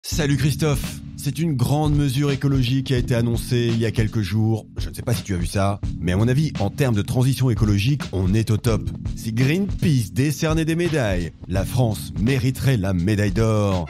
Salut Christophe, c'est une grande mesure écologique qui a été annoncée il y a quelques jours. Je ne sais pas si tu as vu ça, mais à mon avis, en termes de transition écologique, on est au top. Si Greenpeace décernait des médailles, la France mériterait la médaille d'or.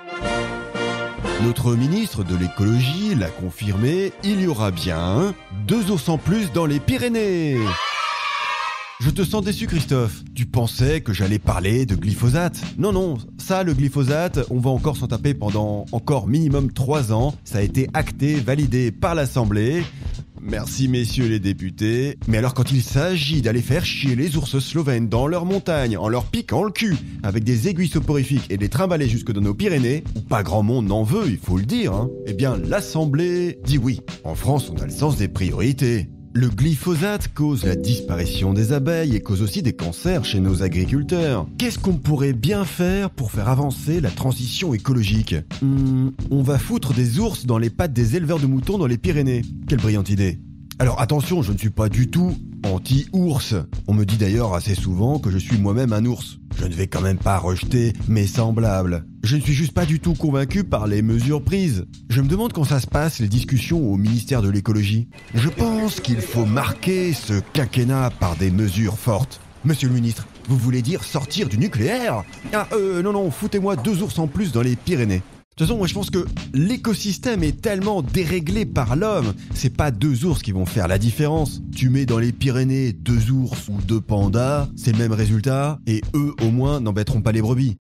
Notre ministre de l'écologie l'a confirmé, il y aura bien 2 ours en plus dans les Pyrénées. Je te sens déçu Christophe, tu pensais que j'allais parler de glyphosate. Non, ça le glyphosate, on va encore s'en taper pendant encore minimum 3 ans. Ça a été acté, validé par l'Assemblée. Merci messieurs les députés. Mais alors quand il s'agit d'aller faire chier les ours slovènes dans leurs montagnes, en leur piquant le cul, avec des aiguilles soporifiques et des trimbalés jusque dans nos Pyrénées, où pas grand monde n'en veut, il faut le dire, eh bien l'Assemblée dit oui. En France, on a le sens des priorités. Le glyphosate cause la disparition des abeilles et cause aussi des cancers chez nos agriculteurs. Qu'est-ce qu'on pourrait bien faire pour faire avancer la transition écologique ? On va foutre des ours dans les pattes des éleveurs de moutons dans les Pyrénées. Quelle brillante idée. Alors attention, je ne suis pas du tout anti-ours. On me dit d'ailleurs assez souvent que je suis moi-même un ours. Je ne vais quand même pas rejeter mes semblables. Je ne suis juste pas du tout convaincu par les mesures prises. Je me demande quand ça se passe, les discussions au ministère de l'écologie. Je pense qu'il faut marquer ce quinquennat par des mesures fortes. Monsieur le ministre, vous voulez dire sortir du nucléaire ? Non, foutez-moi 2 ours en plus dans les Pyrénées. De toute façon, moi je pense que l'écosystème est tellement déréglé par l'homme. C'est pas 2 ours qui vont faire la différence. Tu mets dans les Pyrénées 2 ours ou 2 pandas, c'est le même résultat, et eux au moins n'embêteront pas les brebis.